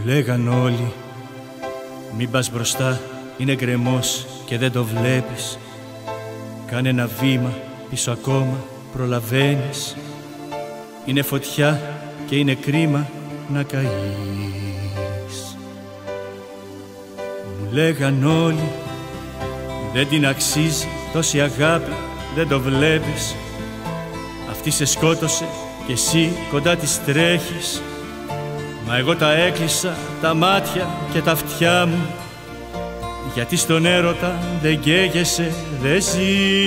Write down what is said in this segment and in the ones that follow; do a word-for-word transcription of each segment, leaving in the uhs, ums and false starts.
λέγαν όλοι, μην πας μπροστά, είναι γκρεμός και δεν το βλέπεις. Κάνε ένα βήμα πίσω ακόμα, προλαβαίνεις. Είναι φωτιά και είναι κρίμα να καείς. Μου λέγαν όλοι, δεν την αξίζει τόση αγάπη, δεν το βλέπεις. Αυτή σε σκότωσε και εσύ κοντά της τρέχεις. Μα εγώ τα έκλεισα τα μάτια και τα αυτιά μου, γιατί στον έρωτα δεν καίγεσαι, δεν ζεις.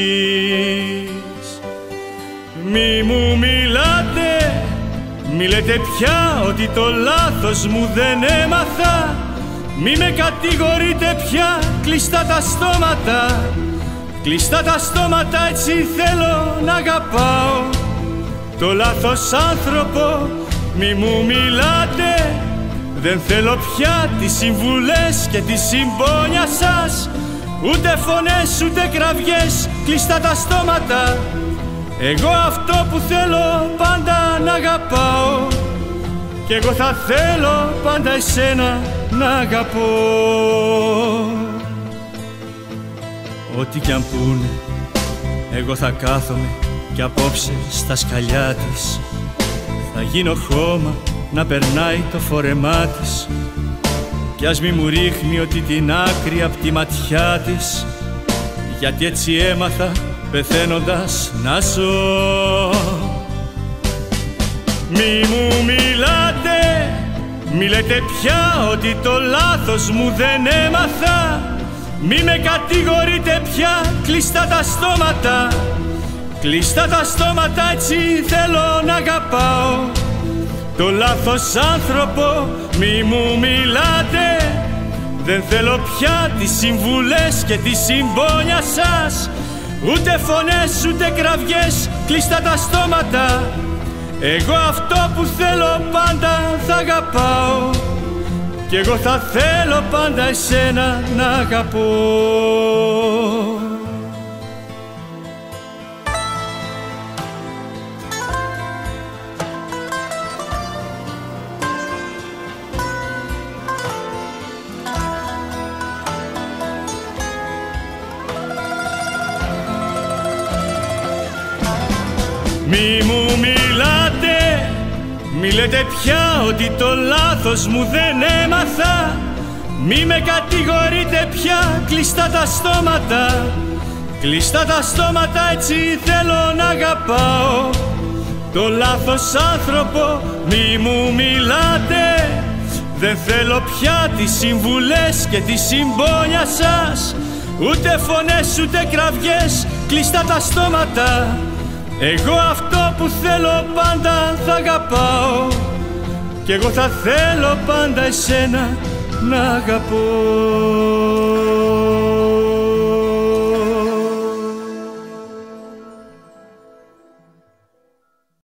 Μη μου μιλάτε, μη λέτε πια ότι το λάθος μου δεν έμαθα. Μη με κατηγορείτε πια, κλειστά τα στόματα. Κλειστά τα στόματα, έτσι θέλω να αγαπάω το λάθος άνθρωπο. Μη μου μιλάτε, δεν θέλω πια τις συμβουλές και τη συμπόνια σας. Ούτε φωνές ούτε κραυγές, κλειστά τα στόματα. Εγώ αυτό που θέλω πάντα να αγαπάω, κι εγώ θα θέλω πάντα εσένα να αγαπώ. Ό,τι κι αν πούνε, εγώ θα κάθομαι κι απόψε στα σκαλιά της. Θα γίνω χώμα να περνάει το φόρεμά της, κι ας μη μου ρίχνει ότι την άκρη απ' τη ματιά της, γιατί έτσι έμαθα πεθαίνοντας να ζω. Μη μου μιλάτε, μη λέτε πια ότι το λάθος μου δεν έμαθα. Μη με κατηγορείτε πια, κλειστά τα στόματα. Κλειστά τα στόματα, έτσι θέλω να αγαπάω το λάθος άνθρωπο. Μη μου μιλάτε, δεν θέλω πια τις συμβουλές και τη συμπόνια σας. Ούτε φωνές ούτε κραυγές, κλειστά τα στόματα. Εγώ αυτό που θέλω πάντα θα αγαπάω, κι εγώ θα θέλω πάντα εσένα να αγαπώ. Μη μου μιλάτε, μη λέτε πια ότι το λάθος μου δεν έμαθα. Μη με κατηγορείτε πια, κλειστά τα στόματα. Κλειστά τα στόματα, έτσι θέλω να αγαπάω το λάθος άνθρωπο. Μη μου μιλάτε, δεν θέλω πια τις συμβουλές και τη συμπόνια σας. Ούτε φωνές ούτε κραυγές, κλειστά τα στόματα. Εγώ αυτό που θέλω πάντα θα αγαπάω, κι εγώ θα θέλω πάντα εσένα να αγαπώ.